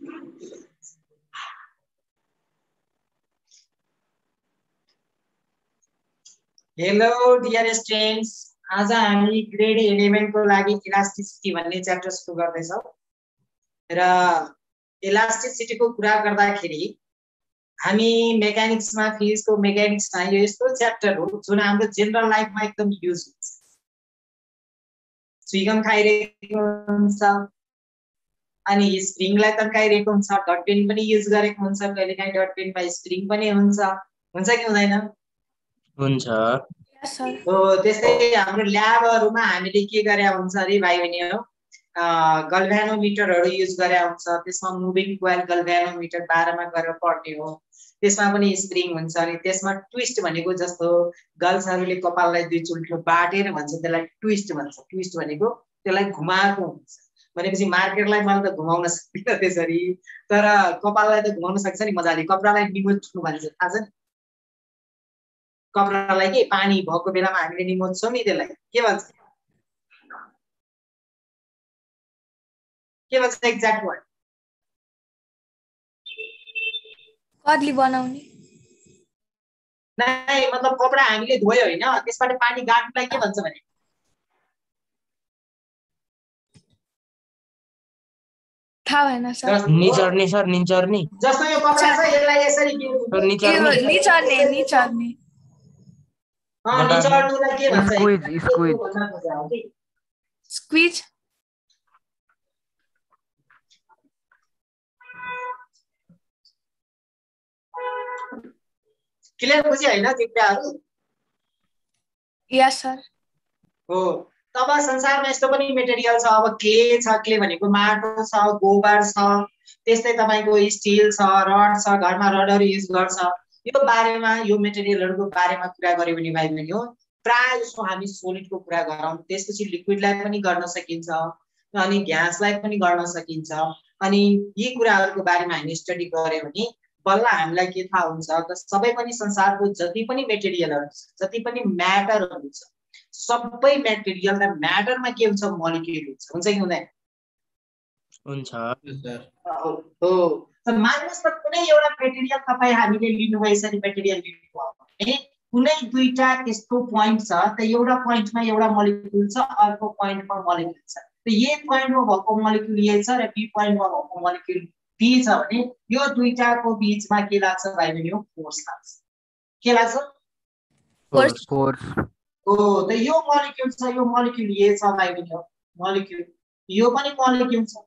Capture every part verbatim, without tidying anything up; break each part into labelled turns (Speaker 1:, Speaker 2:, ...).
Speaker 1: Hello dear students, आज हामी grade eleven को लागि इलास्टिसिटी भन्ने च्याप्टर सुरु गर्दैछौँ र इलास्टिसिटीको कुरा गर्दाखेरि हामी मेकानिक्समा फिजिक्सको मेकानिक्समा यो यस्तो च्याप्टर हो जुन हाम्रो जेनरल लाइफमा एकदम युज हुन्छ। स्विगम खाइरहेको हुन्छ अनि स्प्रिङलाई तन्काइरहेको हुन्छ, डट पेन पनि युज गरेको हुन्छ, कहिलेकाहीँ डट पेनमा स्प्रिङ पनि हुन्छ हुन्छ कि हुँदैन?
Speaker 2: हुन्छ।
Speaker 1: हो, त्यस्तै हाम्रो ल्याबहरुमा हामीले के गरे हुन्छ अरे भाइ बहिनीहरु, गल्भ्यानोमिटरहरु युज गरे हुन्छ। त्यसमा मुभिङ कोइल गल्भ्यानोमिटर बाह्र मा गरेर पढ्ने हो। त्यसमा पनि स्प्रिङ हुन्छ अनि त्यसमा ट्विस्ट भनेको जस्तो गर्ल्सहरुले कपाललाई दुई चुल्ठो बाटेर भन्छ, त्यसलाई ट्विस्ट भन्छ। ट्विस्ट भनेको त्यसलाई घुमाएको हुन्छ। भनेपछि मार्केटलाई मैले त घुमाउन सक्दिन त्यसरी, तर कपाललाई त घुमाउन सक्छ नि मजाले। कपडालाई निमोच्नु भन्छ, थाहा छ नि? कपडालाई के पानी भएको बेलामा हामीले निमोच्छौं नि, त्यसलाई के भन्छ? के भन्छ एक्ज्याक्ट वर्ड?
Speaker 3: कड्ली बनाउने।
Speaker 1: नै मतलब कपडा हामीले धोयो हैन, त्यसबाट पानी गाड्नुलाई के भन्छ भने?
Speaker 3: थाहा भएन सर।
Speaker 2: निचर्ने सर, निचर्ने।
Speaker 1: जस्तो यो कपडा छ यसलाई यसरी के भन्छ?
Speaker 3: निचर्ने निचर्ने निचर्ने।
Speaker 1: अ निचर्नुलाई के भन्छ?
Speaker 2: Squeeze squeeze
Speaker 3: squeeze.
Speaker 1: क्लियर बुझ्यो हैन तिमीहरु?
Speaker 3: यस सर।
Speaker 1: हो, तब संसारमा यस्तो पनि मेटेरियल छ। अब क्ले छ, क्ले भनेको माटो छ, गोबर छ, त्यस्तै तपाईको स्टिल छ, रड छ, घरमा रडहरु युज गर्छ। यो बारेमा यो मेटेरियलहरुको बारेमा कुरा गर्यो भने भाइ बहिनी हो, प्राय जसो हामी सोलिडको कुरा गरौँ, त्यसपछि लिक्विडलाई पनि गर्न सकिन्छ अनि ग्यासलाई पनि गर्न सकिन्छ। अनि यी कुराहरुको बारेमा हामी स्टडी गर्यो भने बल्ल हामीलाई के थाहा हुन्छ त सबै पनि संसारको जति पनि मेटेरियलहरु छ, जति पनि म्याटरहरु छ, सबै मेटेरियल र म्याटरमा के हुन्छ? मोलिक्युल हुन्छ। हुन्छ कि हुँदैन?
Speaker 2: हुन्छ सर।
Speaker 1: हो, त मान्नुस् त कुनै एउटा मेटेरियल तपाई हामीले लिनु भयो, यसरी मेटेरियल लिनु भयो भने कुनै दुईटा यस्तो प्वाइन्ट छ, त एउटा प्वाइन्टमा एउटा मोलिक्युल छ, अर्को प्वाइन्टमा मोलिक्युल छ। त ए प्वाइन्टमा भएको मोलिक्युल ए छ र बी प्वाइन्टमा भएको मोलिक्युल बी छ भने यो दुईटाको बीचमा के लाग्छ भाइ बहिनी? फोर्स लाग्छ। के लाग्छ?
Speaker 2: Force force.
Speaker 1: हो, त यो मोलिक्युल छ, यो मोलिक्युल ए छ भाइ बहिनी हो, मोलिक्युल यो पनि मोलिक्युल छ।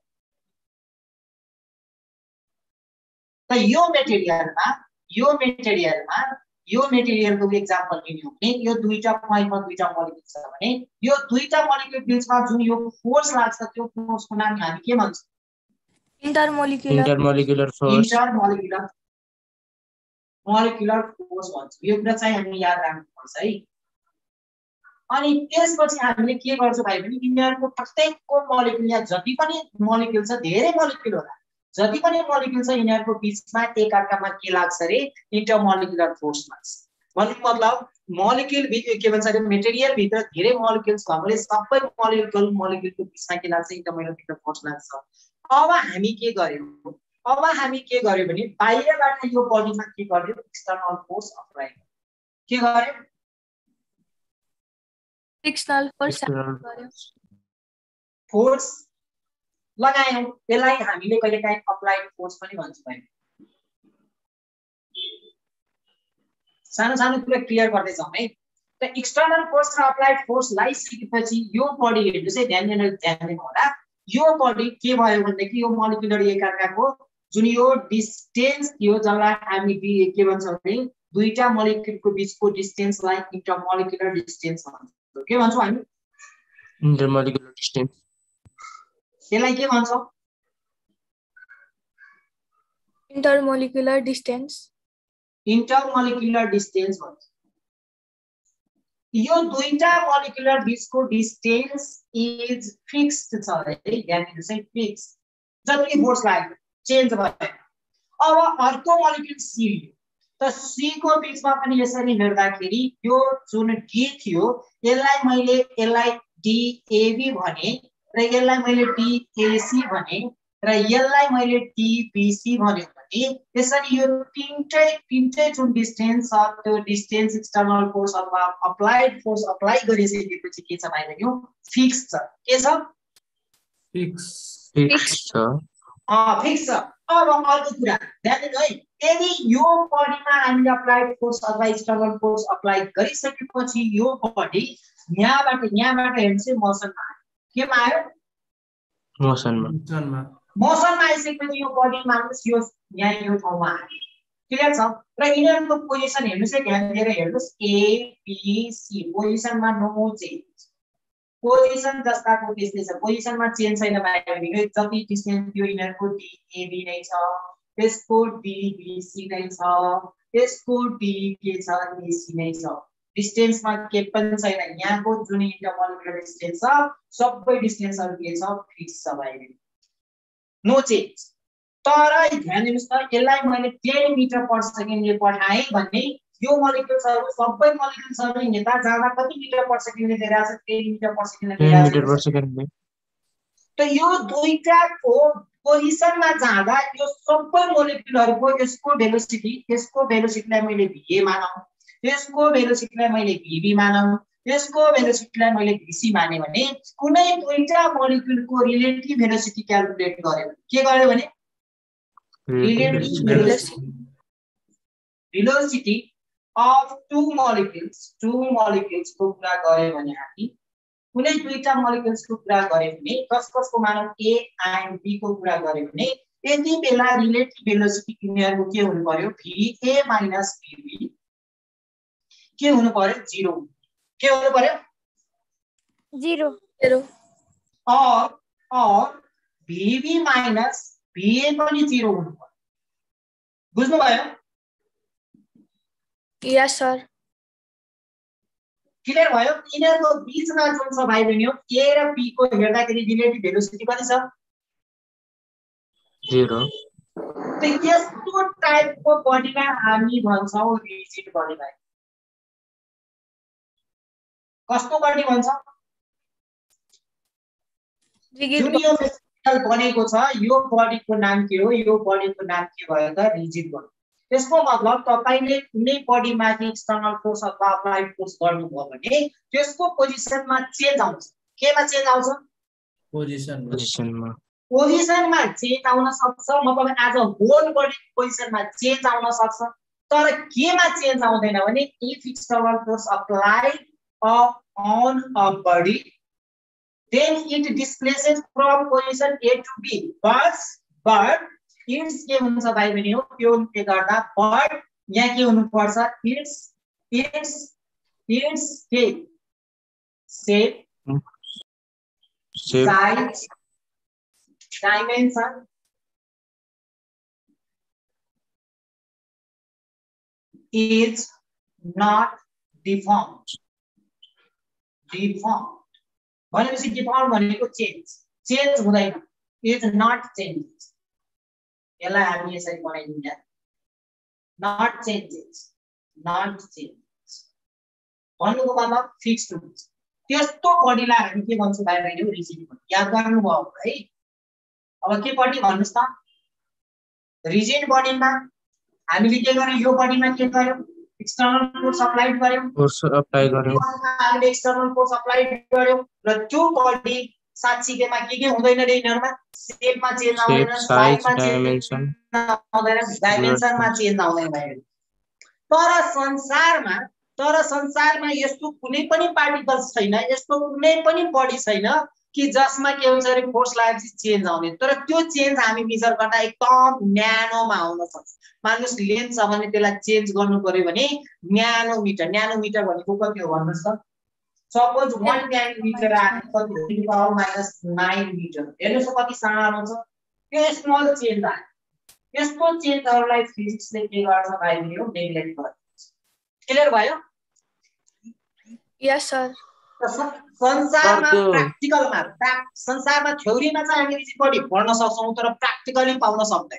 Speaker 1: त यो मेटेरियलमा यो मेटेरियलमा यो मेटेरियलको एक्जाम्पल लिने हो भने यो दुईटा प्वाइन्टमा दुईटा मोलिक्युल छ भने यो दुईटा मोलिक्युल बीचमा जुन यो फोर्स लाग्छ, त्यो फोर्सको नाम हामी के भन्छौँ?
Speaker 3: Intermolecular
Speaker 2: intermolecular force.
Speaker 1: Intermolecular molecular force भन्छ। यो कुरा चाहिँ हामी याद राख्नुपर्छ है। अनि त्यसपछि हामीले के गर्छौं भाइ भने यिनीहरुको प्रत्येकको मोलिक्युल या जति पनि मोलिक्युल छ, धेरै मोलिक्युल होला, जति पनि मोलिक्युल छ यिनीहरुको बीचमा एक अर्कामा के लाग्छ रे? इंटरमोलिक्युलर फोर्स लाग्छ। भन्नु मतलब मोलिक्युल के भन्छ रे? मेटेरियल भित्र धेरै मोलिक्युल्स भएकोले सबै मोलिक्युल मोलिक्युलको बीचमा के लाग्छ? इंटरमोलिक्युलर फोर्स लाग्छ। अब हामी के गर्यौं? अब हामी के गर्यौं भने बाहिरबाट यो बडीमा के गर्यौं? एक्सटर्नल फोर्स अप्लाई गर्यौं। के गर्यौं?
Speaker 3: एक्सटर्नल फोर्स गर्यौं।
Speaker 1: फोर्स लगायौं। त्यसलाई हामीले कहिलेकाहीँ अप्लाइड फोर्स पनि भन्छौं है। सानो सानो कुरा क्लियर गर्दै जाउँ है। त एक्सटर्नल फोर्स र अप्लाइड फोर्स लगाइसकेपछि यो बडी हेर्नु चाहिँ ध्यान दिनु ध्यान दिनु होला। यो बडी के भयो भन्दाखेरि यो मोलिक्युलर एक अर्काको जुन यो डिस्टेन्स थियो, जसलाई हामी के भन्छौँ भने दुईटा मोलिक्युलको बीचको डिस्टेन्सलाई इंटरमोलिक्युलर डिस्टेन्स भन्छौँ। के भन्छौँ हामी?
Speaker 2: Intermolecular distance.
Speaker 1: त्यसलाई के भन्छौँ?
Speaker 3: इंटरमोलिक्युलर डिस्टेन्स।
Speaker 1: इंटरमोलिक्युलर डिस्टेन्स भन्छ। यो दुईटा मोलिक्युलर बीचको डिस्टेन्स इज फिक्स्ड छ है, ध्यान दिनुस् है, फिक्स। जति फोर्स लाग्यो चेन्ज भयो। अब अर्को मोलिक्युल सी लियो, त सी को बीचमा पनि यसरी हेर्दाखेरि यो जुन डी थियो यसलाई मैले यसलाई डीएबी भने र यसलाई मैले डीएसी भने र यसलाई मैले टिपिसी भन्यो भने यसरी यो तीनटै तीनटै जुन डिस्टेन्स छ त्यो डिस्टेन्स एक्सटर्नल फोर्स अथवा अप्लाइड फोर्स अप्लाई गरिसकेपछि के छ भाइ बहिनी फिक्स छ के छ
Speaker 4: फिक्स
Speaker 2: फिक्स छ
Speaker 1: अ फिक्स छ अब अर्को कुरा ध्यान दिनु है यदि यो बडीमा हामीले अप्लाइड फोर्स अथवा एक्सटर्नल फोर्स अप्लाई गरिसकेपछि यो बडी यहाँबाट यहाँबाट हेर्नु मोसनमा आयो केमा आयो
Speaker 2: मोसनमा
Speaker 4: जन्म
Speaker 1: मोसनमा आइसकेपछि यो बडी मान्नुहोस् यो यहाँ यो ठाउँमा आयो क्लियर छ र यिनीहरूको पोजिसन हेर्नुस् है ध्यान दिएर हेर्नुस् ए बी सी पोजिसनमा नो चेन्ज पोजिसन जस्ताको त्यस्तै छ पोजिसनमा चेन्ज छैन भाइ यो जति डिस्टेन्स थियो यिनीहरूको डी ए बी नै छ त्यसको डी बी सी नै छ त्यसको डी के छ ए सी नै छ डिस्टेन्समा के पनि छैन यहाँको जुन इन्टरमोलिकुलर डिस्टेन्स छ सबै डिस्टेन्सहरु के छ फिक्स छ भाइ नो चेन्ज तर ध्यान दिनुस् त यसलाई मैले टेन मिटर पर सेकेन्डले पठाएँ भन्ने यो मोलिकुल्सहरु सबै मोलिकुल्सहरु यता जाँदा कति मिटर पर सेकेन्डले दिइरहेछ टेन मिटर पर सेकेन्डले
Speaker 2: टेन मिटर
Speaker 1: दिइरहेछ
Speaker 2: पर सेकेन्डले
Speaker 1: त यो दुईटाको पोजिसनमा जाँदा यो सबै मोलिकुलहरुको यसको भेलोसिटी यसको भेलोसिटीलाई मैले भए मानौं यसको भेलोसिटीलाई मैले भीबी मानौं यसको भेलोसिटीलाई मैले भीसी माने भने कुनै दुईटा मोलिकुलको रिलेटिभ भेलोसिटी क्याल्कुलेट गर्यो के गर्यो भने relative velocity velocity of two molecules two molecules को कुरा गरे भने हामी कुनै दुईटा molecules को कुरा गरे भने कस कसको मानौ A and B को कुरा गरे भने यति बेला रिलेटिभ भेलोसिटी यिनीहरुको के हुनु पर्यो V A minus V B के हुनु पर्यो zero के हुनु पर्यो
Speaker 3: zero zero
Speaker 1: और और V B minus V A पनि zero हुनु पर्यो बुझ्नु भयो
Speaker 3: yes sir
Speaker 1: क्लियर भयो यिनीहरुको बीचमा जुन छ भाइ बहिनी A र B को हेर्दाखेरि रिलेटिभ भेलोसिटी कति छ
Speaker 2: zero
Speaker 1: त यस्तो टाइपको बडीलाई हामी भन्छौं रिजिड बडी भाइ कस्तो बडी भन्छ जुन यो मेटेरियल बनेको छ यो बडीको नाम के हो यो बडीको नाम के भयो त रिजिड बडी त्यसको मतलब तपाईले कुनै बडीमाथि एक्सटर्नल फोर्स अथवा अप्लाइड फोर्स गर्नुभयो भने त्यसको पोजिसनमा चेन्ज आउँछ केमा चेन्ज आउँछ
Speaker 4: पोजिसन
Speaker 2: पोजिसनमा
Speaker 1: पोजिसनमा चेन्ज आउन सक्छ मतलब एज अ होल बडी पोजिसनमा चेन्ज आउन सक्छ तर केमा चेन्ज आउँदैन भने if external force applied on a body then it displaces from position A to B but but it's के हुन्छ भाइ बहिनी हो त्यो के गर्दा but यहाँ के हुनु पर्छ it's it's it's shape shape
Speaker 2: shape
Speaker 1: size dimension is not deformed deformed भनेपछि deformed भनेको चेन्ज चेन्ज हुँदैन इज नट चेन्जेस यसलाई हामी यसरी बनाइदिउँ यार नट चेन्जेस नट चेन्जेस भन्नुको मतलब फिक्स्ड हुन्छ त्यस्तो बडीलाई हामी के भन्छौँ भाइ बहिनी रिजिड बडी याद गर्नुभयो है अब के बडी भन्नुस् त रिजिड बडीमा हामीले के गर्यौं यो बडीमा के गर्यौं एक्सटर्नल फोर्स अप्लाइड गर्यौं
Speaker 2: फोर्स अप्लाई गर्यौं
Speaker 1: हामीले एक्सटर्नल फोर्स अप्लाइड गर्यौं र त्यो बडी साच्चीमा के के हुँदैन रे यिनीहरुमा शेपमा चेन्ज आउँदैन साइजमा डाइमेन्सन आउँदैन डाइमेन्सनमा चेन्ज आउँदैन भाइ तर संसारमा तर संसारमा यस्तो कुनै पनि पार्टिकल्स छैन यस्तो कुनै पनि बडी छैन कि जसमा के हुन्छ रे फोर्स लागेपछि चेन्ज आउने तर त्यो चेन्ज हामी मेजर गर्दा एकदम न्यानोमा आउन सक्छ मान्नुस् लेन्थ छ भने त्यसलाई चेन्ज गर्नु पर्यो भने न्यानोमिटर न्यानोमिटर भनेको कति हो भन्नुस् त सपोज one न्यानोमिटर आएको कति हो ten power minus nine metre हेर्नुस् कति सानो छ त्यो स्मल चेन्ज आयो यस्तो चेन्जहरुलाई फिजिक्सले के गर्छ भाइ बहिनी नेग्लेक्ट गर्छ क्लियर भयो
Speaker 3: yes sir
Speaker 1: संसारमा प्र्याक्टिकलमा संसारमा थ्योरीमा चाहिँ हामी रिजिड बडी पढ्न सक्छौं तर प्र्याक्टिकली पाउन सक्दैन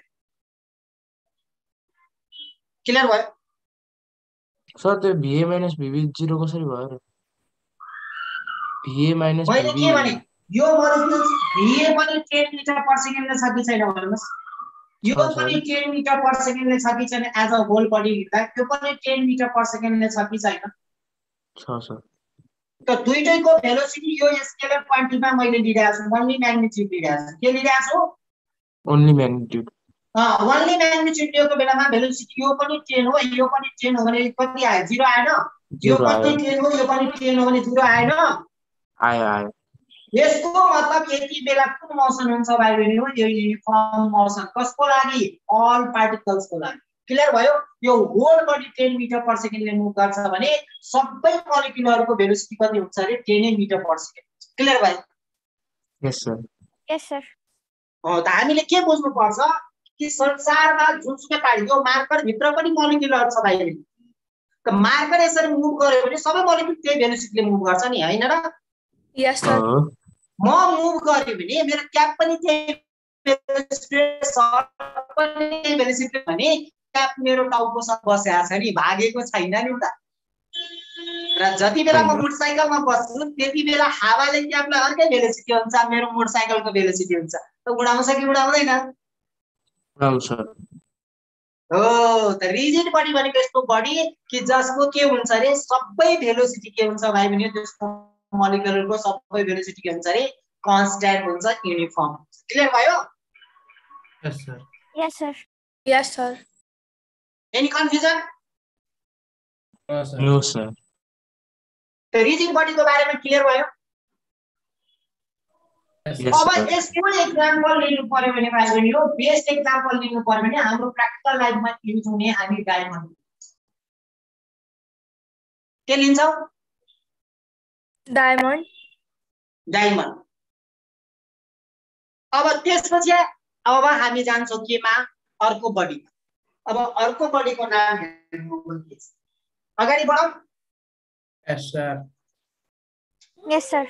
Speaker 1: क्लियर भयो
Speaker 2: सर त्यो V A minus V B zero कसरी भयो र V A minus
Speaker 1: मैले
Speaker 2: V
Speaker 1: के
Speaker 2: B
Speaker 1: भने यो मोलिक्युल भए पनि टेन मिटर पर सेकेन्डले छ कि छैन भन्नुहोस् यो
Speaker 2: छ,
Speaker 1: पनि
Speaker 2: सर।
Speaker 1: टेन मिटर पर सेकेन्डले छ कि छैन एज अ होल बडी हिँड्दा त्यो पनि टेन मिटर पर सेकेन्डले छ कि छैन
Speaker 2: छ, सर।
Speaker 1: त दुईटैको भेलोसिटी यो स्केलर क्वान्टिटीमा मैले लिइरहेको छु ओन्ली म्याग्निट्युड लिइरहेको छु के लिइरहेको छु
Speaker 2: only magnitude
Speaker 1: uh only magnitude लिएको बेलामा भेलोसिटी यो पनि टेन हो यो पनि टेन हो भने कति आयो जीरो आएन यो
Speaker 2: जिरो
Speaker 1: पनि
Speaker 2: आयो
Speaker 1: टेन हो यो पनि टेन हो भने जीरो आएन
Speaker 2: आयो आयो
Speaker 1: यसको मतलब यति बेला कुन मोसन हुन्छ भाइ हो यो युनिफर्म मोसन कसको लागि अल पार्टिकल्सको लागि क्लियर भयो यो whole body ten metre per सेकेन्डले मुभ गर्छ भने सबै मोलिक्युलहरुको भेलोसिटी कति हुन्छ रे ten metre per second clear भयो
Speaker 2: यस सर
Speaker 3: यस सर
Speaker 1: हो त हामीले के बुझ्नु पर्छ कि संसारमा जुनसुकै पार्टिकल यो मार्कर भित्र पनि मोलिक्युलहरु छ भाइ त मार्कर यसरी मुभ गर्यो भने सबै मोलिक्युल त्यही भेलोसिटीले मुभ गर्छ नि हैन र
Speaker 3: यस सर
Speaker 1: म मुभ गरे भने मेरो क्याप पनि त्यही भेलोसिटी सर्ट पनि त्यही भेलोसिटी भने क्याप मेरो टाउको सँग बसेको छ नि भागेको छैन नि उता र जति बेला म मोटरसाइकलमा बस्छु त्यति बेला हावाले क्यापलाई अर्कै भेलोसिटी हुन्छ मेरो मोटरसाइकलको भेलोसिटी हुन्छ त उडाउँछ कि उडाउँदैन
Speaker 2: उडाउँछ
Speaker 1: हो त रिजिड बडी भनेको यस्तो बडी कि जसको के हुन्छ रे सबै भेलोसिटी के हुन्छ भाइ भने त्यसको मोलिक्युलको सबै भेलोसिटी के हुन्छ रे कन्स्ट्यान्ट हुन्छ युनिफर्म क्लियर भयो
Speaker 4: yes sir
Speaker 3: yes sir yes sir
Speaker 1: any confusion
Speaker 4: no sir
Speaker 2: no sir
Speaker 1: त रिजिड बडीको बारेमा क्लियर भयो
Speaker 4: यस
Speaker 2: यस
Speaker 1: अब
Speaker 2: सर
Speaker 1: यसको एक्जाम्पल लिनु पर्यो भने भाइ बहिनी हो बेस्ट एक्जाम्पल लिनु पर्यो भने हाम्रो प्र्याक्टिकल लाइफमा युज हुने हामी डायमन्ड के लिन्छौ
Speaker 3: डायमन्ड
Speaker 1: डायमन्ड अब त्यसपछि अब हामी जान्छौं केमा अर्को बडी अब अर्को बडीको नाम हेर्नु अगाडि बढौं
Speaker 4: यस सर
Speaker 3: यस सर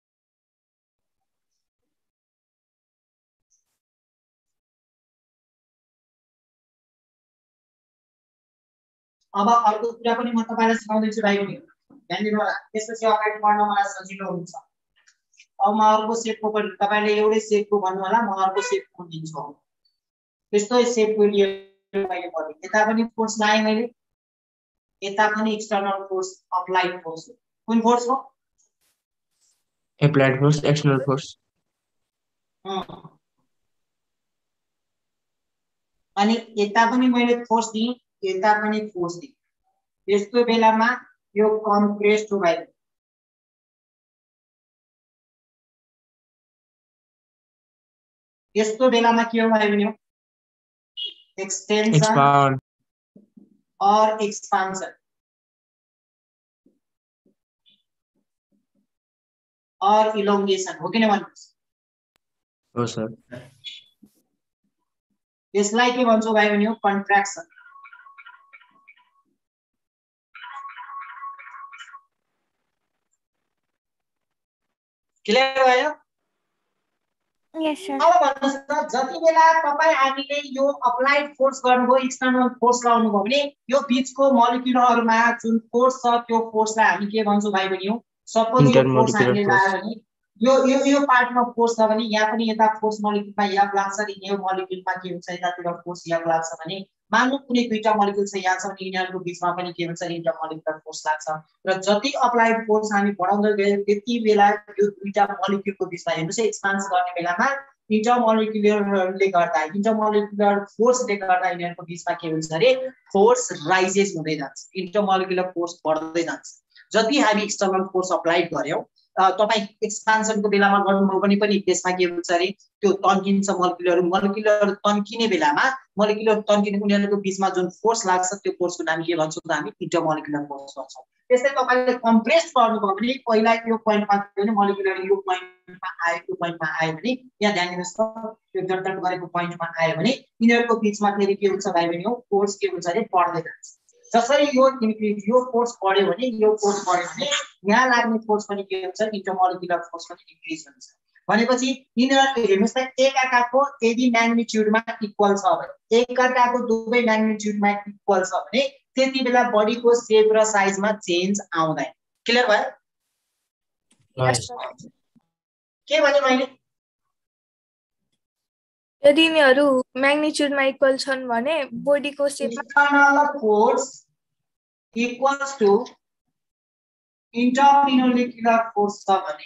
Speaker 1: अब अर्को कुरा पनि म तपाईलाई सिकाउँदैछु भाइ बहिनी ध्यान दिनु होला त्यसपछि अगाडि बढ्न मलाई सजिलो हुन्छ अब म अर्को सेपको पनि तपाईले एउटै सेपको भन्नु होला म अर्को सेपको दिन्छु त्यस्तो सेपको लिए मैले भने यता पनि फोर्स लाए मैले यता पनि एक्सटर्नल फोर्स अप्लाइड फोर्स कुन फोर्स हो
Speaker 2: एप्लाइड फोर्स एक्सटर्नल फोर्स
Speaker 1: अनि यता पनि मैले फोर्स दिएँ यता पनि फोर्स दिएँ यस्तो बेलामा यो कम्प्रेस्ड हो भाइ यस्तो बेलामा के हो भाइ भने एक्सटेंशन
Speaker 2: एक्सपान्ड
Speaker 1: और एक्सपांशन और इलोंगेशन हो कि नहीं भन्नुस्
Speaker 2: हो सर
Speaker 1: यसलाई के भन्छौ भाइ भने कन्ट्र्याक्सन क्लियर भयो
Speaker 3: यस सर
Speaker 1: अब भन्नुस् त जति बेला तपाई हामीले यो अप्लाइड फोर्स गर्नुभयो एक्सटर्नल फोर्स लाउनु भयो भने यो बीचको मोलिक्युलहरुमा जुन फोर्स छ त्यो फोर्सलाई हामी के भन्छौ भाइ बहिनी हो सपोज यो फोर्स हामीले लायो भने यो यो यो पार्टमा फोर्स छ भने यहाँ पनि यता फोर्स मोलिक्युलमा यहाँ लाग्छ नि यो मोलिक्युलमा के हुन्छ यतातिर फोर्स यहाँ लाग्छ भने मान्नु कुनै दुईटा मोलिक्युल छ यहाँ छ भने यिनीहरुको बीचमा पनि के हुन्छ इन्टर मोलिक्युलर फोर्स लाग्छ र जति अप्लाइड फोर्स हामी बढाउँदै गयो त्यति बेला यो दुईटा मोलिक्युलको बीचमा हेर्नुस् एक्सपान्स गर्ने बेलामा इंटरमोलिक्युलरले गर्दा इंटरमोलिक्युलर फोर्सले गर्दा यिनीहरुको बीचमा के हुन्छ रे फोर्स राइजेस हुँदै जान्छ इंटरमोलिक्युलर फोर्स बढ्दै जान्छ जति हामी एक्सटर्नल फोर्स अप्लाई गर्यौ तपाई एक्सपान्सनको बेलामा गर्नुभयो भने पनि त्यसमा के हुन्छ रे त्यो तन्किन्छ मोलिक्युलर मोलिक्युलर तन्किने बेलामा मोलिक्युलर तन्किने उनीहरुको बीचमा जुन फोर्स लाग्छ त्यो फोर्सको नाम के भन्छौं त हामी इंटरमोलिक्युलर फोर्स भन्छौं त्यसै तपाईले कम्प्रेस गर्नुभयो भने पहिला यो पोइन्टमा पनि मोलिक्युलर यो पोइन्टमा आयो यो पोइन्टमा आयो भने यहाँ ध्यान दिनुस् त यो डट गरेको पोइन्टमा आयो भने यिनीहरुको बीचमा फेरि के हुन्छ भाइ बहिनी हो फोर्स के हुन्छ रे बढ्दै जान्छ जसरी यो इन्क्रिज यो फोर्स बढ्यो भने यो फोर्स बढ्यो भने यहाँ लाग्ने फोर्स पनि के हुन्छ इंटरमोलिक्युलर फोर्स पनि इन्क्रिज हुन्छ भनेपछि यिनीहरु हेर्नुस् त एक आकारको यदि म्याग्निट्युडमा इक्वल छ भने एक आकारको दुवै म्याग्निट्युडमा इक्वल छ भने त्यति बेला बडीको शेप र साइजमा चेन्ज आउँदैन क्लियर भयो के भने मैले
Speaker 3: यदि यिनीहरू म्याग्निट्युडमा इक्वल छन् भने बडीको सेपमा
Speaker 1: external force equals to intermolecular force छ भने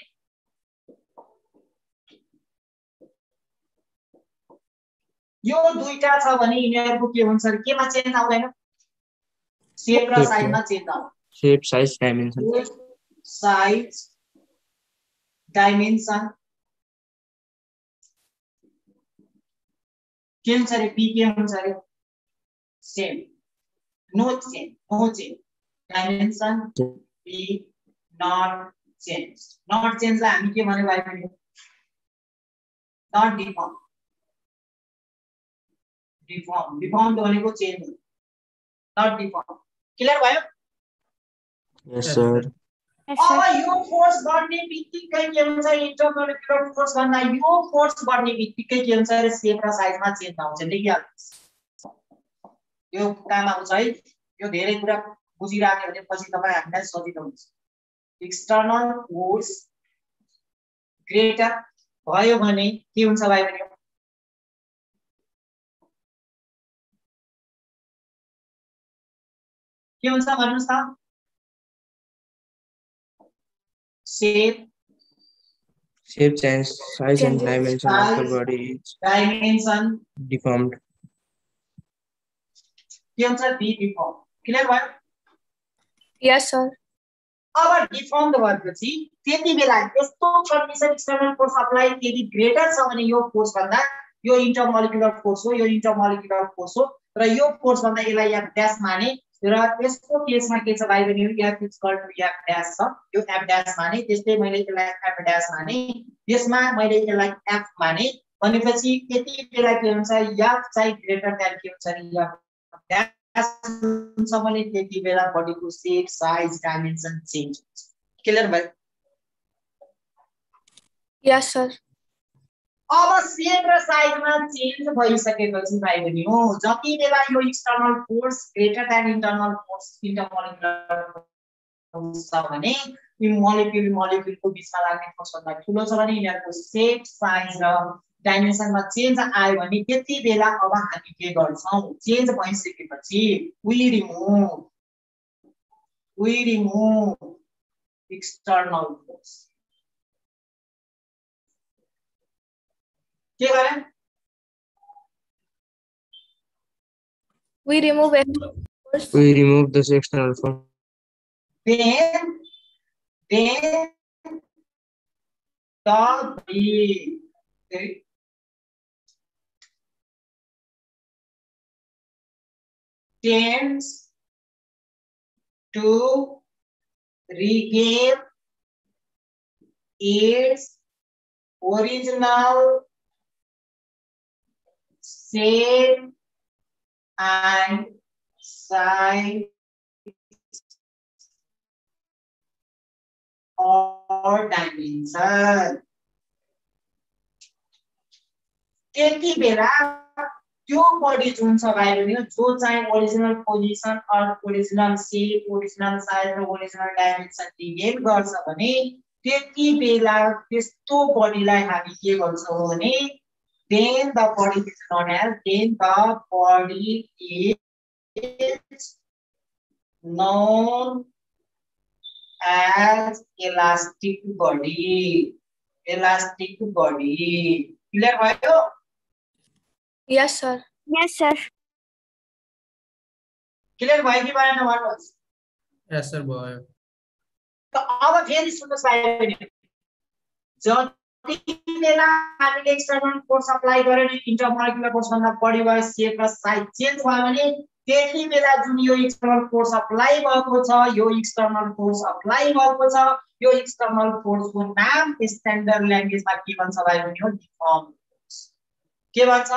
Speaker 1: यो दुईटा छ भने यिनीहरूको के हुन्छ केमा चेन्ज आउँदैन शेप र साइजमा चेन्ज आउँछ
Speaker 2: shape size dimension
Speaker 1: size dimension के हुन्छ रे पी के हुन्छ रे same no change no change dimension पी नट चेन्ज नट चेन्जलाई हामी के भने भाइ भने नट डिफर्म डिफर्म डिफर्म भनेको चेन्ज नट डिफर्म क्लियर भयो
Speaker 2: यस सर
Speaker 1: अब यो फोर्स बढ्ने बित्तिकै के हुन्छ इन्टरमोलिकुलर फोर्स भन्दा यो फोर्स बढ्ने बित्तिकै के हुन्छ रे शेप र साइजमा चेन्ज आउँछ देखिहाल्नुस् यो काम आउँछ है यो धेरै कुरा बुझिराख्यो भने पछि तपाई हामीलाई सजिलो हुन्छ एक्सटर्नल फोर्स ग्रेटर भयो भने के हुन्छ भाइ भने के हुन्छ भन्नुस् त shape
Speaker 2: shape change size and dimension of the body is
Speaker 1: dimension
Speaker 2: deformed
Speaker 1: के हुन्छ बी डिफर्म क्लियर भयो
Speaker 3: यस सर
Speaker 1: अब डिफर्म भएपछि त्यति बेला यस्तो कन्डिसन एक्सटर्नल फोर्स अप्लाई यदि ग्रेटर छ भने यो फोर्स भन्दा यो इंटरमोलिकुलर फोर्स हो यो इंटरमोलिकुलर फोर्स हो र यो फोर्स भन्दा यसलाई एफ डैश माने र यसको केसमा के छ भाइ भने F is equal to F dash छ यो एफ डैश माने त्यसले मैले यसलाई एफ डैश माने यसमा मैले यसलाई एफ माने भनेपछि यति बेला के हुन्छ एफ चाहिँ ग्रेटर देन के हुन्छ नि एफ डैश हुन्छ भने त्यति बेला बडीको शेप साइज डाइमेन्सन चेन्ज हुन्छ क्लियर भयो
Speaker 3: यस सर
Speaker 1: अब शेप र साइजमा चेन्ज भइसकेपछि भाइ बहिनी हो जति बेला यो external force greater than internal force intermolecular force छ भने यो मोलिक्युल मोलिक्युलको बीचमा लाग्ने फोर्स भन्दा ठूलो छ भने यिनीहरुको शेप साइज र डाइमेन्सनमा चेन्ज आयो भने त्यति बेला अब हामी के गर्छौं चेन्ज भइसकेपछि we remove we remove external force के गरे
Speaker 3: we remove force
Speaker 2: we remove this external force
Speaker 1: then then the body tends to regain its original shape and size or dimension त्यति बेला त्यो बडी जुन छ भाइ बहिनी जो चाहिँ original position or original shape original size र ओरिजिनल डाइमेन्सन रिगेन गर्छ भने त्यति बेला त्यस्तो बडीलाई हामी के गर्छौं भने then the body is known as then the body is known as elastic body elastic body clear भयो
Speaker 3: yes sir
Speaker 5: yes sir
Speaker 1: clear भयो कि भएन भन्नुहोस्
Speaker 4: yes sir भयो
Speaker 1: त अब फेरि सुन्नुस् भाइ जति बेला हामीले एक्सटर्नल फोर्स अप्लाई गरेर इंटरमोलिकुलर फोर्स भन्दा बढी भयो शेप र साइज चेन्ज भयो भने त्यति बेला जुन यो एक्सटर्नल फोर्स अप्लाई भएको छ यो एक्सटर्नल फोर्स अप्लाई भएको छ यो एक्सटर्नल फोर्सको नाम स्ट्यान्डर्ड ल्याङ्ग्वेजमा के भन्छ भाइ भने हो डिफर्म फोर्स के भन्छ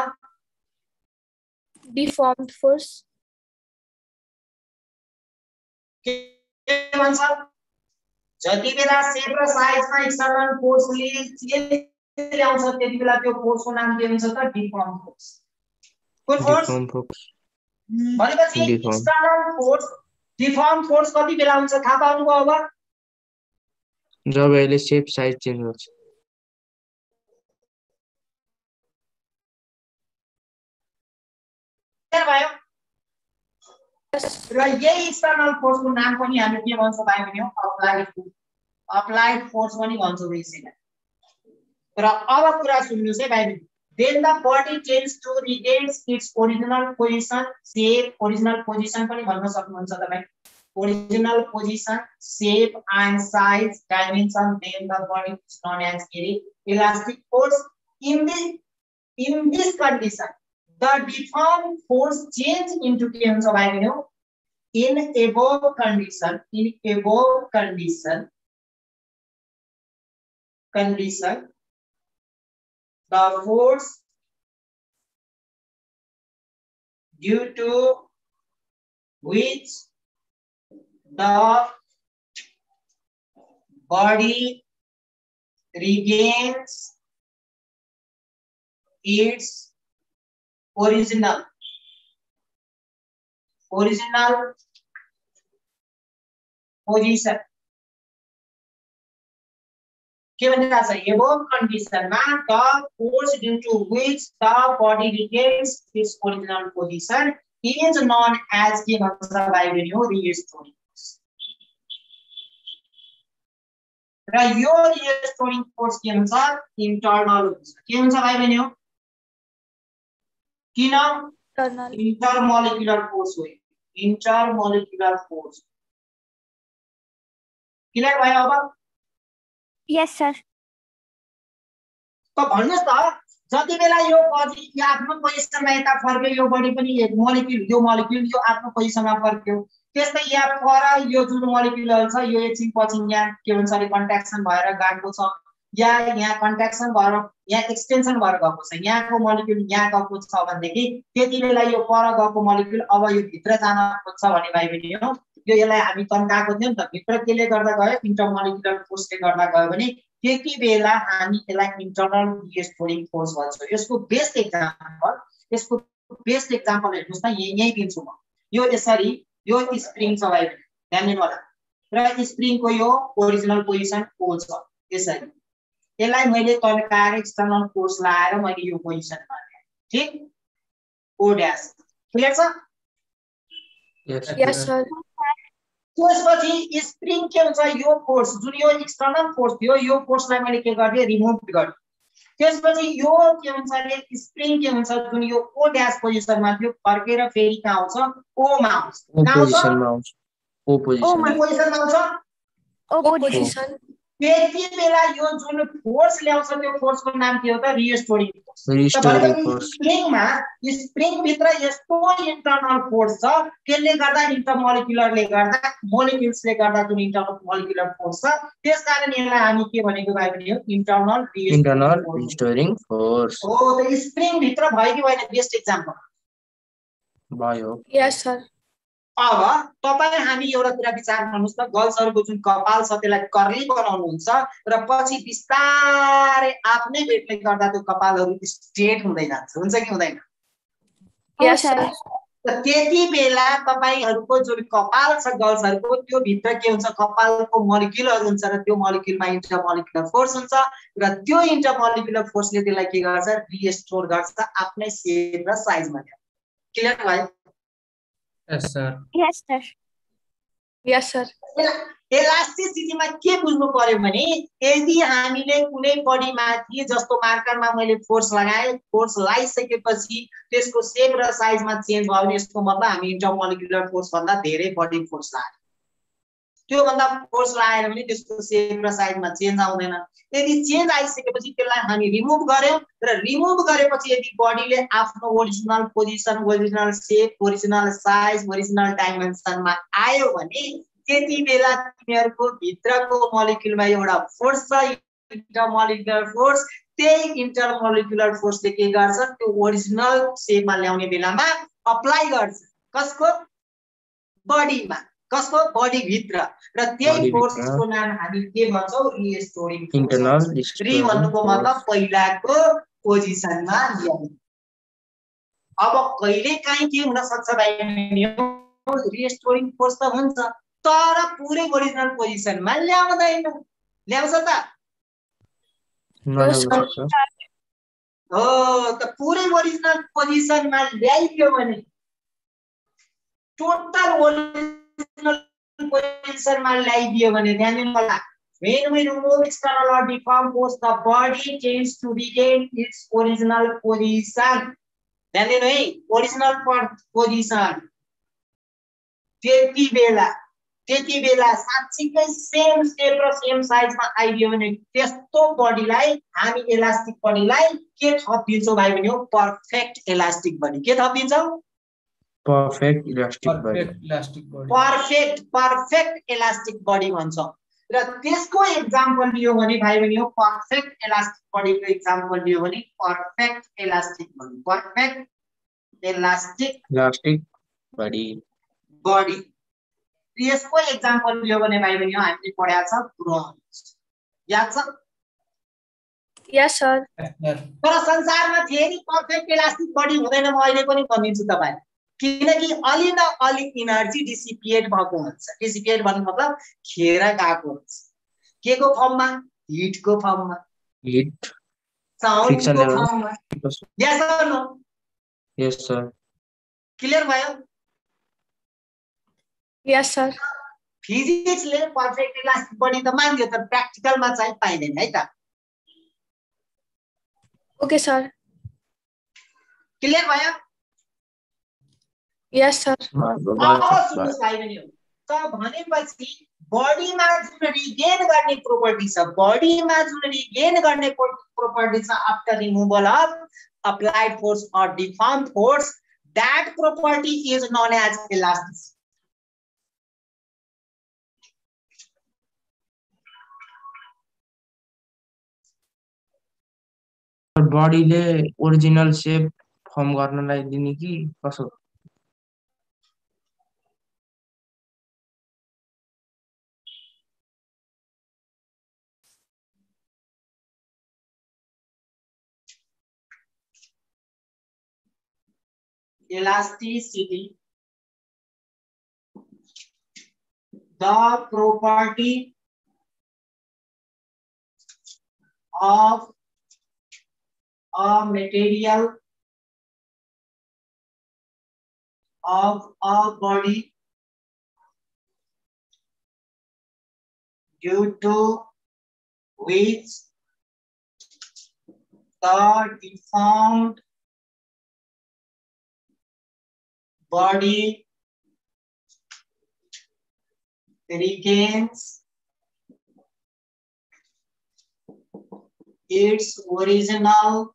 Speaker 3: deformed force
Speaker 1: के भन्छ जति बेला शेप र साइजमा एक्सटर्नल फोर्सले चेन्ज ल्याउँछ त्यति बेला त्यो फोर्सको नाम के हुन्छ त डिफर्म फोर्स कुन फोर्स
Speaker 2: deformed force
Speaker 1: भनेपछि
Speaker 2: Deform.
Speaker 1: External force deform force कति बेला हुन्छ थाहा पाउनुभयो अब
Speaker 2: जब यसले शेप साइज चेन्ज गर्छ
Speaker 1: क्लियर भयो? र यही एक्सटर्नल फोर्सको नाम पनि हामी के भन्छौँ भाइ बहिनी? Applied force. अप्लाइड फोर्स पनि भन्छौँ यसैलाई। र अब कुरा सुन्नुस् है भाइ बहिनी। Then the body tends to regain its original position, shape, original position पनि भन्न सक्नुहुन्छ तपाई। Original position, shape and size, dimension. Then the body is known as elastic force. In this in this condition, the deformed force change into के हुन्छ भाइ बहिनी? In above condition, in above condition, condition. The force due to which the body regains its original original position. के भनिरहेको छ? above condition मा the force due to which the body regains its original position is known as के भन्छ भाइ बहिनी? restoring force. र यो restoring force के हुन्छ? internal हुन्छ। के हुन्छ भाइ बहिनी? किन? intermolecular force हो। intermolecular force। क्लियर भयो अब?
Speaker 5: Yes, sir.
Speaker 1: त भन्नुस् त जति बेला यो बडी यो आफ्नो पोजिसनमा यता फर्क्यो, यो बडी पनि एक मोलिक्युल, यो मोलिक्युल यो आफ्नो पोजिसनमा फर्क्यो, त्यस्तै यहाँ पर यो जुन मोलिक्युल छ यो एकछिन पछि यहाँ के भन्छ अरे कन्ट्र्याक्सन भएर गएको छ, या यहाँ कन्ट्र्याक्सन भएर यहाँ एक्सटेन्सन भएर गएको छ, यहाँको मोलिक्युल यहाँ गएको छ भनेदेखि त्यति बेला यो पर गएको मोलिक्युल अब यो भित्र जान खोज्छ भने भाइ बहिनी हो यो यसलाई हामी तन्काएको थियौं त, भित्र केले गर्दा गयो? इन्टरमोलिकुलर फोर्सले गर्दा गयो भने त्यति बेला हामी यसलाई इन्टरनल रिस्टोरिङ फोर्स भन्छौं। यसको बेस्ट एक्जाम्पल यसको बेस्ट एक्जाम्पल हेर्नुस् न, यही यही दिन्छु म। यो यसरी यो स्प्रिङ छ भाइ, ध्यान दिनु होला। र स्प्रिङको यो ओरिजिनल पोजिसन ओ छ, यसरी यसलाई मैले तन्काएर एक्सटर्नल फोर्स लाएर मैले यो पोजिसनमा ल्याए, ठीक? ओ ड्याश क्लियर छ?
Speaker 3: यस सर।
Speaker 1: त्यसपछि स्प्रिङ के हुन्छ? यो फोर्स जुन यो एक्सटर्नल फोर्स थियो यो फोर्सलाई मैले के गर्दिए? रिमुभ गर्दिए। त्यसपछि यो के हुन्छ अरे स्प्रिङ के हुन्छ? जुन यो ओ ड्याश पोजिसनमा थियो फर्केर फेरि कहाँ आउँछ? ओ मा आउँछ।
Speaker 2: ओ पोजिसनमा आउँछ। ओ पोजिसनमा
Speaker 1: पोजिसनमा आउँछ।
Speaker 3: O position.
Speaker 1: त्यति बेला यो जुन फोर्स ल्याउँछ त्यो फोर्सको नाम के हो त? Restoring force.
Speaker 2: Restoring force.
Speaker 1: स्प्रिङमा स्प्रिङ भित्र यस्तो इन्टरनल फोर्स छ त्यसले गर्दा इन्टरमोलिकुलरले गर्दा मोलिक्युल्सले गर्दा जुन इन्टरमोलिकुलर फोर्स छ त्यसकारण यसलाई हामी के भनेको भाइ भने हो? इन्टरनल
Speaker 2: इन्टरनल रिस्टोरिङ फोर्स
Speaker 1: हो। त स्प्रिङ भित्र भयो कि भएन? बेस्ट एक्जाम्पल
Speaker 2: भयो।
Speaker 3: Yes sir.
Speaker 1: अब तपाई हामी एउटा कुरा विचार गर्नुस् त, गर्ल्सहरुको जुन कपाल छ त्यसलाई कर्ली बनाउनुहुन्छ र पछि बिस्तारै आफ्नै वेटले गर्दा त्यो कपालहरु स्ट्रेट हुँदै जान्छ, हुन्छ कि हुँदैन?
Speaker 3: Yes sir.
Speaker 1: त्यति बेला तपाईहरुको जुन कपाल छ गर्ल्सहरुको त्यो भित्र के हुन्छ? कपालको मोलिक्युलहरु हुन्छ र त्यो मोलिक्युलमा इन्टरमोलिकुलर फोर्स हुन्छ र त्यो इन्टरमोलिकुलर फोर्सले त्यसलाई के गर्छ? रिस्टोर गर्छ आफ्नै शेप र साइजमा। क्लियर भयो?
Speaker 4: Yes, sir.
Speaker 5: Yes, sir.
Speaker 3: Yes, sir.
Speaker 1: इलास्टिसिटीमा के बुझ्नु पर्यो भने यदि हामीले कुनै बडी माथि जस्तो मार्करमा मैले फोर्स लगाए, फोर्स लगाइसकेपछि त्यसको शेप र साइजमा चेन्ज भयो भने यसको मतलब हामी इन्टरमोलिकुलर फोर्स भन्दा धेरै बडी फोर्स लगाए। त्यो भन्दा फोर्स लगाएर पनि त्यसको शेप र साइजमा चेन्ज आउँदैन। यदि चेन्ज आइसकेपछि त्यसलाई हामी रिमुभ गर्यौं र रिमुभ गरेपछि यदि बडीले आफ्नो original position, original shape, original size, original डाइमेन्सनमा आयो भने त्यति बेला तिनीहरुको भित्रको मोलिक्युलमा एउटा फोर्स छ, इन्टरमोलिकुलर फोर्स। त्यही इन्टरमोलिकुलर फोर्सले के गर्छ? त्यो ओरिजिनल शेपमा ल्याउने बेलामा अप्लाई गर्छ। कसको? बडीमा। कसको? बडी भित्र। र त्यही फोर्सको नाम हामी के भन्छौं? Restoring force.
Speaker 2: इन्टरनल
Speaker 1: रि भन्नुको मतलब पहिलाको पोजिसनमा ल्याउने। अब कहिले काहीँ के हुन सक्छ भाइ? रिस्टोरिङ फोर्स त हुन्छ तर पुरै ओरिजिनल पोजिसनमा ल्याउँदैन। ल्याउँछ त? हो, त पुरै ओरिजिनल पोजिसनमा ल्याइदियो भने टोटल ओरिजिनल पोजिसनमा ल्याइदियो भने ध्यान दिनु होला when we remove external or deform force the body tends to regain its original position ध्यान दिनु है ओरिजिनल पोजिसन त्यति बेला त्यति बेला साच्चै सेम स्टेप र सेम साइजमा आइदियो भने त्यस्तो बडीलाई हामी इलास्टिक बडीलाई के थप दिन्छौं भाइ बहिनी हो पर्फेक्ट इलास्टिक बडी के थप दिन्छौं
Speaker 2: perfect elastic body
Speaker 4: perfect elastic body.
Speaker 1: Perfect perfect elastic body भन्छौं र त्यसको एक्जाम्पल लियो भने भाइ बहिनी हो पर्फेक्ट इलास्टिक बडीको एक्जाम्पल लियो भने perfect elastic body perfect elastic
Speaker 2: elastic body
Speaker 1: body यसको एक्जाम्पल लियो भने भाइ बहिनी हो हामीले पढाएको छ ब्रोन्ज याद छ
Speaker 3: यस सर
Speaker 4: Yes, sir.
Speaker 1: तर संसारमा फेरि पर्फेक्ट इलास्टिक बडी हुँदैन म अहिले पनि भनिदिन्छु तपाईलाई किनकि अलि न अलि इनर्जी डिसिपिएट भएको हुन्छ डिसिपिएट भन्नु मतलब खेर गएको हुन्छ के को फर्ममा हिट को फर्ममा
Speaker 2: हिट
Speaker 1: साउन्ड
Speaker 2: Friction
Speaker 1: को
Speaker 2: level.
Speaker 1: फर्ममा yes sir no
Speaker 2: yes sir
Speaker 1: clear भयो
Speaker 3: यस सर
Speaker 1: फिजिक्सले पर्फेक्ट इलास्टिक बडी त मान्यो तर प्र्याक्टिकलमा चाहिँ पाइदैन है त
Speaker 3: ओके सर
Speaker 1: क्लियर भयो
Speaker 3: यस सर
Speaker 1: अब सुन्नुस् भाइ बहिनीहरु त भनेपछि बडीमा जुन रिगेन गर्ने प्रोपर्टी छ बडीमा जुन रिगेन गर्ने प्रोपर्टी छ after removal of applied force or deform force that property is known as elasticity
Speaker 2: बडीले ओरिजिनल शेप फर्म गर्नलाई दिने कि कसो
Speaker 1: elasticity the property of a material of a body due to which the deformed body regains its original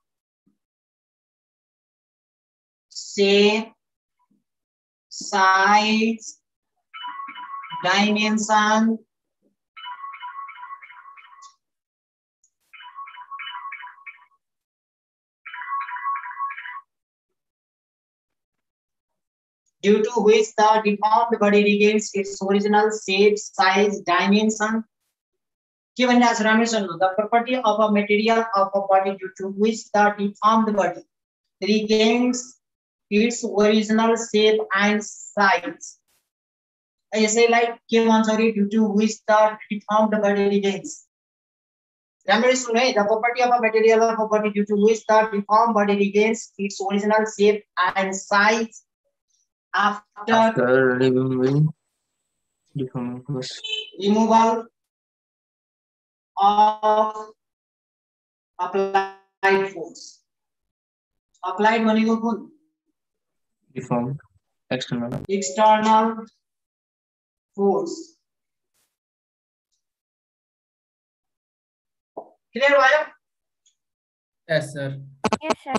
Speaker 1: shape, size, dimension, due to which the deformed body regains its original shape, size, dimension. Given as Rameshan, the property of a material of a body due to which the deformed body regains its original shape and size. I say like given sorry due to which the deformed body regains. Rameshan, the property of a material of a body due to which the deformed body regains its original shape and size. After,
Speaker 2: After removing deforming force.
Speaker 1: removal of applied force. Applied भनेको कुन?
Speaker 2: Deformed external.
Speaker 1: External force. Clear भयो?
Speaker 4: Yes, sir.
Speaker 5: Yes, sir.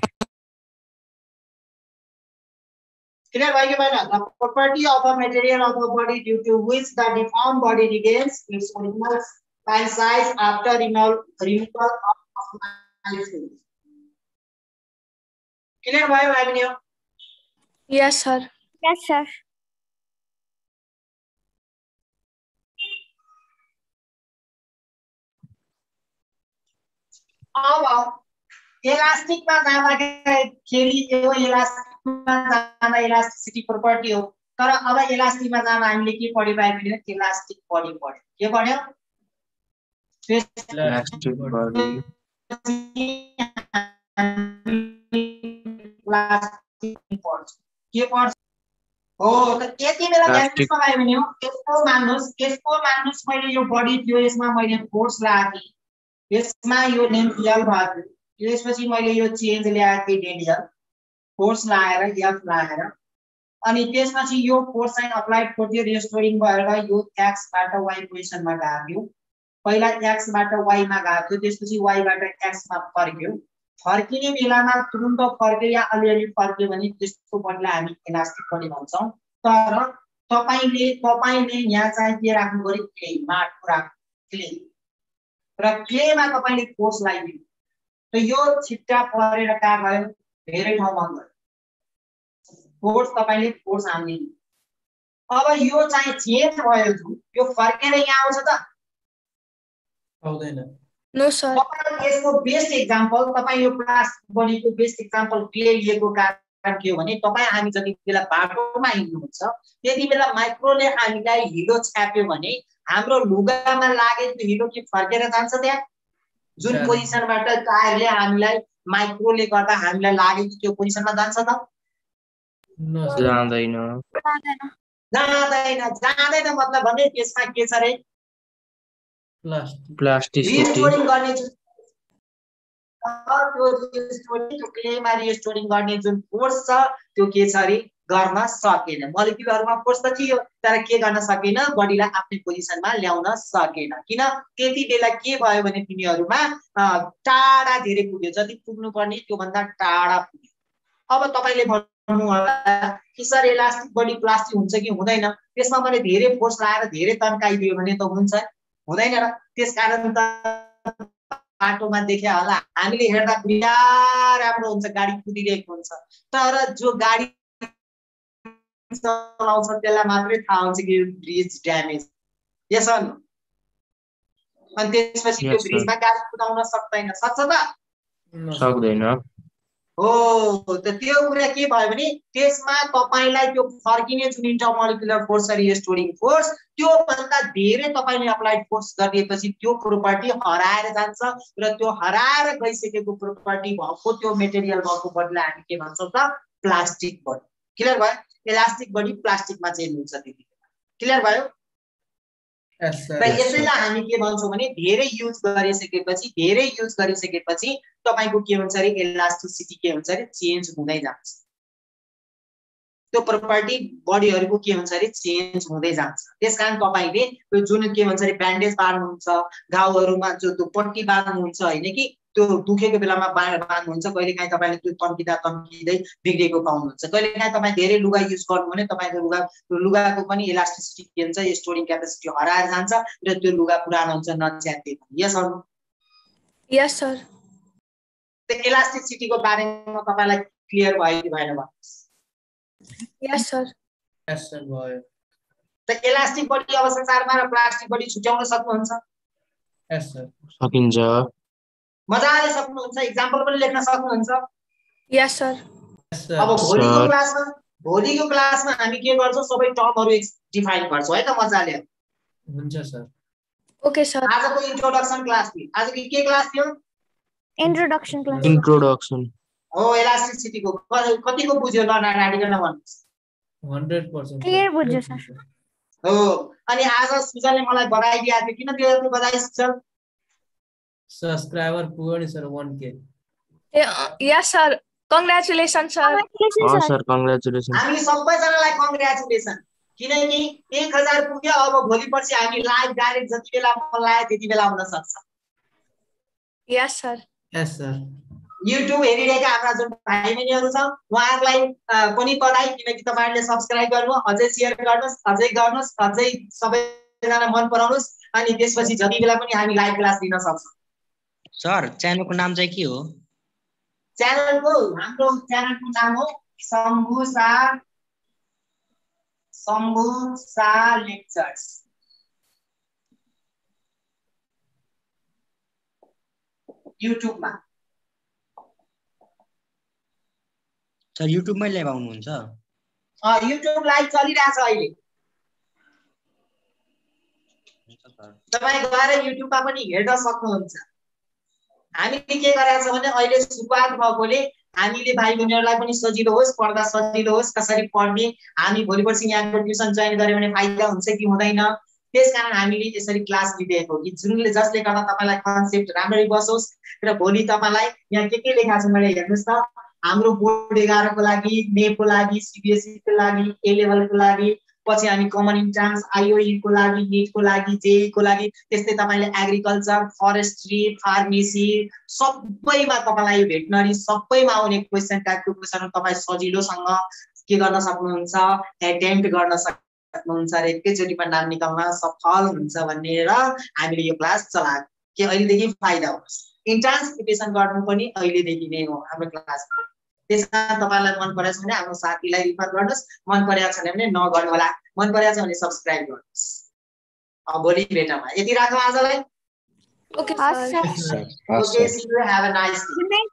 Speaker 1: Clear भयो कि भएन? The property of a material of a body due to which the deformed body regains its original and size after removal removal of applied force. Clear भयो भाइ बहिनी?
Speaker 3: Yes sir
Speaker 5: Yes, sir.
Speaker 1: अब इलास्टिकमा जाँदाखेरि यो इलास्टिकमा जाँदा इलास्टिसिटी प्रोपर्टी हो तर अब इलास्टिकमा जाँदा हामीले के पढ्यो भाइ बहिनी? इलास्टिक बडी पढ्यो के पढ्यो?
Speaker 2: Elastic body.
Speaker 1: इलास्टिक पढ्छ के पढ्छ हो त यति बेला
Speaker 2: Plastic.
Speaker 1: ध्यान लगायो भने हो यसको मान्नुहोस् यसको मान्नुहोस् मैले यो बडी थियो यसमा मैले फोर्स लगाएको थिएँ यसमा यो नेम यल भएको थियो यसपछि मैले यो चेन्ज ल्याएको थिएँ डेडियल फोर्स लगाएर एफ लगाएर अनि त्यसपछि यो फोर्स चाहिँ अप्लाइड गरिदियो रेस्टोरिङ भएर यो एक्सबाट वाइ पोजिसनमा गएको थियो पहिला एक्सबाट वाइमा गएको थियो त्यसपछि वाइबाट एक्समा फर्क्यो फर्किने बेलामा तुरुन्त फर्क्यो या अलिअलि फर्क्यो भने त्यसको बदला हामी इलास्टिक बडी भन्छौँ तर तपाईले तपाईले यहाँ चाहिँ के राख्नु पर्यो क्ले माटो राख्नु क्ले र क्लेमा तपाईले फोर्स लगाइदिनु त यो छिट्टा परेर कहाँ गयो धेरै ठाउँमा गयो फोर्स तपाईले फोर्स हान्दिनु अब यो चाहिँ चेन्ज भयो जुन यो फर्केर यहाँ आउँछ त
Speaker 4: आउँदैन
Speaker 3: नो सर
Speaker 1: यसको बेस्ट एक्जाम्पल तपाईँ यो प्लास्टिक बडीको बेस्ट एक्जाम्पल क्ले लिएको कारण के हो भने तपाईँ हामी जति बेला बाटोमा हिँड्नुहुन्छ त्यति बेला माइक्रोले हामीलाई हिलो छ्याप्यो भने हाम्रो लुगामा लागेको हिलो के फर्केर जान्छ त्यहाँ जुन पोजिसनबाट टायरले हामीलाई माइक्रोले गर्दा हामीलाई लागेको त्यो पोजिसनमा जान्छ त
Speaker 2: जाँदैन
Speaker 1: जाँदैन जाँदैन मतलब भने त्यसमा के छ रे
Speaker 2: प्लास्टिसिटी
Speaker 1: रिस्टोरिङ गर्ने जुन त्यो रिस्टोरिङ त्यो क्लेमा रिस्टोरिङ गर्ने जुन फोर्स छ त्यो के छ रे गर्न सकेन मोलिक्युलहरुमा फोर्स त थियो तर के गर्न सकेन बडीलाई आफ्नो पोजिसनमा ल्याउन सकेन किन त्यति बेला के भयो भने तिनीहरुमा टाढा धेरै पुग्यो जति पुग्नु पर्ने त्यो भन्दा टाढा पुग्यो अब तपाईले भन्नु होला कि सर इलास्टिक बडी प्लास्टिक हुन्छ कि हुँदैन त्यसमा मैले धेरै फोर्स लगाएर धेरै तन्काइदियो भने त हुन्छ हुँदैन र त्यसकारण त बाटोमा देखे होला हामीले हेर्दा बिरा राम्रो हुन्छ गाडी कुदिरहेको हुन्छ तर जो गाडी चलाउँछ त्यसलाई मात्रै थाहा हुन्छ कि ब्रिज ड्यामेज यस अन अनि त्यसपछि त्यो ब्रिजमा गाडी कुदाउन सक्दैन सक्छ त
Speaker 2: सक्दैन
Speaker 1: हो त त्यो कुरा के भयो भने त्यसमा तपाईलाई त्यो फर्किने जुन इन्टरमोलिकुलर फोर्स र रिस्टोरिङ फोर्स त्यो भन्दा धेरै तपाईले अप्लाइड फोर्स गरिएपछि त्यो प्रोपर्टी हराएर जान्छ र त्यो हराएर गइसकेको प्रोपर्टी भएको त्यो मेटेरियल भएको बदला हामी के भन्छौं त प्लास्टिक बडी क्लियर भयो इलास्टिक बडी प्लास्टिकमा चेन्ज हुन्छ त्यति क्लियर भयो र यसैलाई हामी के भन्छौं भने धेरै युज गरिसकेपछि धेरै युज गरिसकेपछि तपाईको के हुन्छ रे इलास्टिसिटी के हुन्छ रे चेन्ज हुँदै जान्छ त्यो प्रोपर्टी बडीहरुको के हुन्छ रे चेन्ज हुँदै जान्छ त्यसकारण तपाईले त्यो जुन के भन्छ रे ब्यान्डेज बार्नुहुन्छ घाउहरुमा जो त्यो पट्टी बार्नुहुन्छ हैन कि त्यो दुखेको बेलामा बार्नुहुन्छ कहिलेकाहीँ तपाईले त्यो तन्किदा तन्किदै बिग्रेको पाउनुहुन्छ कहिलेकाहीँ तपाई धेरै लुगा युज गर्नु भने तपाईको लुगा लुगाको पनि इलास्टिसिटी के हुन्छ स्टोरिङ क्यापेसिटी हराएर जान्छ र त्यो लुगा पुरानो हुन्छ नच्यात्ते पनि यस सर
Speaker 3: यस सर
Speaker 1: त्यो इलास्टिसिटीको बारेमा तपाईलाई क्लियर भयो कि भएन भन्नुस्
Speaker 3: यस सर
Speaker 4: यस सर भयो
Speaker 1: त इलास्टिक बडी अब संसारमा र प्लास्टिक बडी छुट्याउन सक्नुहुन्छ
Speaker 4: यस सर
Speaker 2: सकिन्छ
Speaker 1: मजाले सक्नुहुन्छ एक्जाम्पल पनि लेख्न सक्नुहुन्छ
Speaker 3: यस सर
Speaker 1: अब भोलिको क्लासमा भोलिको क्लासमा हामी के गर्छौं सबै टर्महरु डिफाइन गर्छौं है त मजाले
Speaker 4: हुन्छ सर
Speaker 3: ओके सर
Speaker 1: आजको इन्ट्रोडक्सन क्लास थियो आजको के क्लास थियो
Speaker 5: इन्ट्रोडक्सन क्लास
Speaker 2: इन्ट्रोडक्सन
Speaker 1: हो इलास्टिसिटीको कतिको बुझ्यो ल नारायण भन्नुस्
Speaker 4: हन्ड्रेड पर्सेन्ट
Speaker 5: क्लियर बुझ्यो सर
Speaker 1: हो अनि आज सुजनले मलाई बधाई दिएको थियो किन दिएको बधाई सुजन
Speaker 4: सब्सक्राइबर पुग्यो नि सर वन के
Speaker 3: यस सर कंग्रेचुलेसन सर
Speaker 2: हो सर कंग्रेचुलेसन
Speaker 1: हामी सबैजनालाई कंग्रेचुलेसन किनकि एक हजार पुग्यो अब भोलि पर्सि हामी लाइभ डाइरेक्ट जति बेला मन लाग्यो त्यति बेला आउन सक्छ
Speaker 3: yes sir
Speaker 4: yes sir
Speaker 1: YouTube हेरिरहेका हाम्रा जुन भाइ बहिनीहरु छ उहाँहरुलाई पनि बधाई किनकि तपाईहरुले सब्स्क्राइब गर्नु अझै शेयर गर्नुस् अझै गर्नुस् अझै सबैजना मन पराउनुस् अनि त्यसपछि जति बेला पनि हामी लाइभ क्लास दिन सक्छौं
Speaker 6: सर च्यानलको नाम चाहिँ के हो
Speaker 1: च्यानलको हाम्रो च्यानलको नाम हो शम्भु सा शम्भु सा लेक्चर्स युट्युबमा
Speaker 6: सर युट्युबमै लाइभ आउनुहुन्छ
Speaker 1: अ युट्युब लाइभ चलिरहेछ अहिले तपाई गएर युट्युबमा पनि हेर्न सक्नुहुन्छ हामीले के गरेका छौं भने अहिले सुरुवात भएकोले हामीले भाइ बहिनीहरूलाई पनि सजिलो होस्, पढ्दा सजिलो होस्, कसरी पढ्ने, हामी भोलि पर्सि यहाँको ट्युसन जोइन गर्यो भने फाइदा हुन्छ कि हुँदैन, त्यसकारण हामीले यसरी क्लास लिइदिएको कि जुनले जसले गर्दा तपाईँलाई कन्सेप्ट राम्ररी बसोस् र भोलि तपाईँलाई यहाँ के के लेखा छ मैले हेर्नुहोस् त, हाम्रो बोर्ड एघारको लागि, नेटको लागि, सिबिएसईको लागि, ए लेभलको लागि, पछि हामी कमन इन्ट्रान्स आइओईको लागि, नीटको लागि, जेईको लागि, त्यस्तै तपाईँले एग्रिकल्चर, फरेस्ट्री, फार्मेसी सबैमा तपाईँलाई यो भेटनरी सबैमा आउने क्वेसन टाइपको क्वेसन तपाईँ सजिलोसँग के गर्न सक्नुहुन्छ, एटेम्प्ट गर्न सक्नुहुन्छ र एकैचोटिमा नाम निकाल्न सफल हुन्छ भनेर हामीले यो क्लास चलाएको कि अहिलेदेखि फाइदा होस्। इन्ट्रान्स प्रिपरेसन गर्नु पनि अहिलेदेखि नै हो हाम्रो क्लास। त्यसकारण तपाईँलाई मन परेछ भने आफ्नो साथीलाई रिफर गर्नुहोस्, मन परेको छैन भने नगर्नु होला, मन परेको छ भने सब्सक्राइब गर्नुहोस्। अब भोलि भेटौँ, यति राखौँ आजलाई।
Speaker 3: ओके
Speaker 5: हस्
Speaker 3: sir.
Speaker 5: Sir.
Speaker 1: Okay, see you, have a nice day.